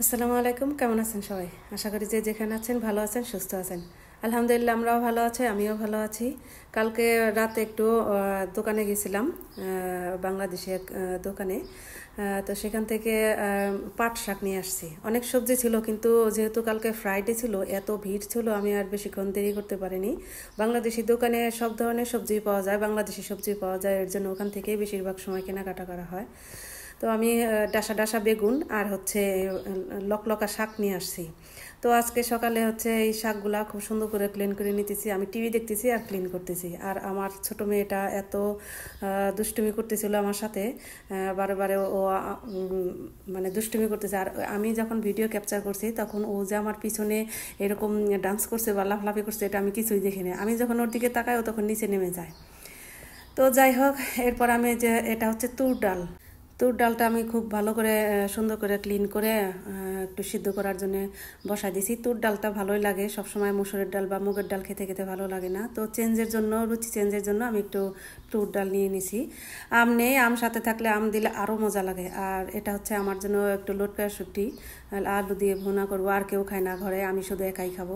আসসালামু আলাইকুম, কেমন আছেন সবাই? আশা করি যে যেখানে আছেন ভালো আছেন, সুস্থ আছেন। আলহামদুলিল্লাহ আমরাও ভালো আছি, আমিও ভালো আছি। কালকে রাতে একটু দোকানে গেছিলাম, বাংলাদেশে এক দোকানে। তো সেখান থেকে পাট শাক নিয়ে আসছি। অনেক সবজি ছিল, কিন্তু যেহেতু কালকে ফ্রাইডে ছিল, এত ভিড় ছিল, আমি আর বেশিক্ষণ দেরি করতে পারিনি। বাংলাদেশি দোকানে সব ধরনের সবজি পাওয়া যায়, বাংলাদেশি সবজি পাওয়া যায়, এর জন্য ওখান থেকেই বেশিরভাগ সময় কেনাকাটা করা হয়। তো আমি ডাসা ডাসা বেগুন আর হচ্ছে লকলকা শাক নিয়ে আসছি। তো আজকে সকালে হচ্ছে এই শাকগুলা খুব সুন্দর করে ক্লিন করে নিতেছি। আমি টিভি দেখতেছি আর ক্লিন করতেছি। আর আমার ছোট মেয়েটা এত দুষ্টুমি করতেছিল আমার সাথে, বারে বারে ও মানে দুষ্টুমি করতেছে। আর আমি যখন ভিডিও ক্যাপচার করছি তখন ও যে আমার পিছনে এরকম ডান্স করছে বা লাফলাফি করছে, এটা আমি কিছুই দেখিনি। আমি যখন ওর দিকে তাকাই, ও তখন নিচে নেমে যায়। তো যাই হোক, এরপর আমি যে এটা হচ্ছে তুর ডালটা আমি খুব ভালো করে সুন্দর করে ক্লিন করে একটু সিদ্ধ করার জন্য বসাই দিয়েছি। তুর ডালটা ভালোই লাগে, সবসময় মুসুরের ডাল বা মুগের ডাল খেতে খেতে ভালো লাগে না। তো চেঞ্জের জন্য, রুচি চেঞ্জের জন্য আমি একটু তুর ডাল নিয়ে নিছি। আম নেই, আম সাথে থাকলে আম দিলে আরও মজা লাগে। আর এটা হচ্ছে আমার জন্য একটু লটকা শুটকি আলু দিয়ে ভুনা করবো। আর কেউ খায় না ঘরে, আমি শুধু একাই খাবো।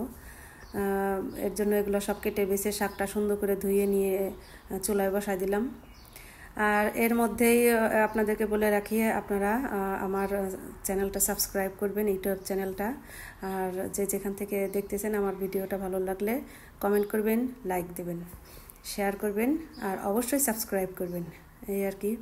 এর জন্য এগুলো সব কেটে বেছে শাকটা সুন্দর করে ধুয়ে নিয়ে চুলায় বসাই দিলাম। আর এর মধ্যেই আপনাদেরকে বলে রাখি, আপনারা আমার চ্যানেলটা সাবস্ক্রাইব করবেন, ইউটিউব চ্যানেলটা। আর যে যেখান থেকে দেখতেছেন আমার ভিডিওটা ভালো লাগলে কমেন্ট করবেন, লাইক দেবেন, শেয়ার করবেন, আর অবশ্যই সাবস্ক্রাইব করবেন, এই আর কি।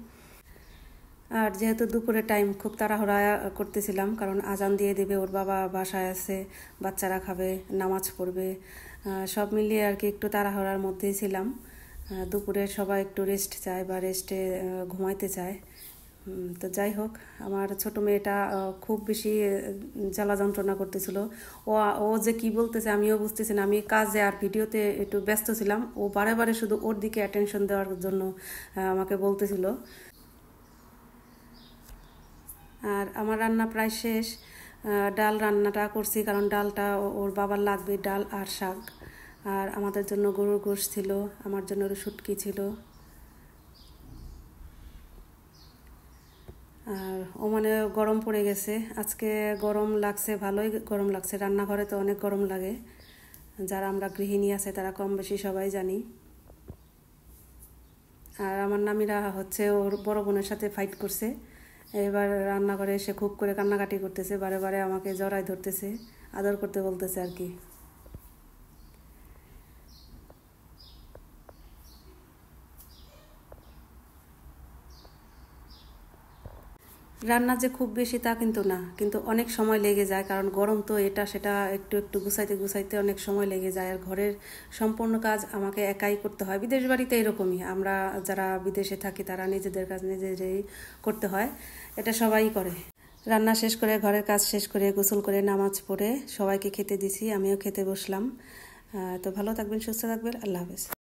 আর যেহেতু দুপুরে টাইম, খুব তাড়াহুড়া করতেছিলাম, কারণ আজান দিয়ে দেবে, ওর বাবা বাসায় আছে, বাচ্চারা খাবে, নামাজ পড়বে, সব মিলিয়ে আর কি একটু তাড়াহুড়ার মধ্যেই ছিলাম। দুপুরে সবাই একটু রেস্ট চায় বা রেস্টে ঘুমাইতে চায়। তো যাই হোক, আমার ছোট মেয়েটা খুব বেশি জ্বালা যন্ত্রণা করতেছিল। ও ও যে কি বলতেছে আমিও বুঝতেছি না। আমি কাজে আর ভিডিওতে একটু ব্যস্ত ছিলাম, ও বারে বারে শুধু ওর দিকে অ্যাটেনশন দেওয়ার জন্য আমাকে বলতেছিল। আর আমার রান্না প্রায় শেষ। ডাল রান্নাটা করছি, কারণ ডালটা ওর বাবার লাগবে, ডাল আর শাক। আর আমাদের জন্য গরুর গোশ ছিল, আমার জন্য শুটকি ছিল। আর ওমানে গরম পড়ে গেছে আজকে, গরম লাগছে, ভালোই গরম লাগছে। রান্নাঘরে তো অনেক গরম লাগে, যারা আমরা গৃহিণী আছে তারা কম বেশি সবাই জানি। আর আমার নামিরা হচ্ছে ওর বড় বোনের সাথে ফাইট করছে। এবার রান্নাঘরে এসে খুব করে কান্নাকাটি করতেছে, বারে বারে আমাকে জড়ায় ধরতেছে, আদর করতে বলতেছে আর কি। রান্না যে খুব বেশি তা কিন্তু না, কিন্তু অনেক সময় লেগে যায়, কারণ গরম তো, এটা সেটা একটু একটু গুছাইতে গুছাইতে অনেক সময় লেগে যায়। আর ঘরের সম্পূর্ণ কাজ আমাকে একাই করতে হয়। বিদেশ বাড়িতে এরকমই, আমরা যারা বিদেশে থাকি তারা নিজেদের কাজ নিজেদেরই করতে হয়, এটা সবাই করে। রান্না শেষ করে, ঘরের কাজ শেষ করে, গোসল করে, নামাজ পড়ে সবাইকে খেতে দিছি, আমিও খেতে বসলাম। তো ভালো থাকবেন, সুস্থ থাকবেন, আল্লাহ হাফেজ।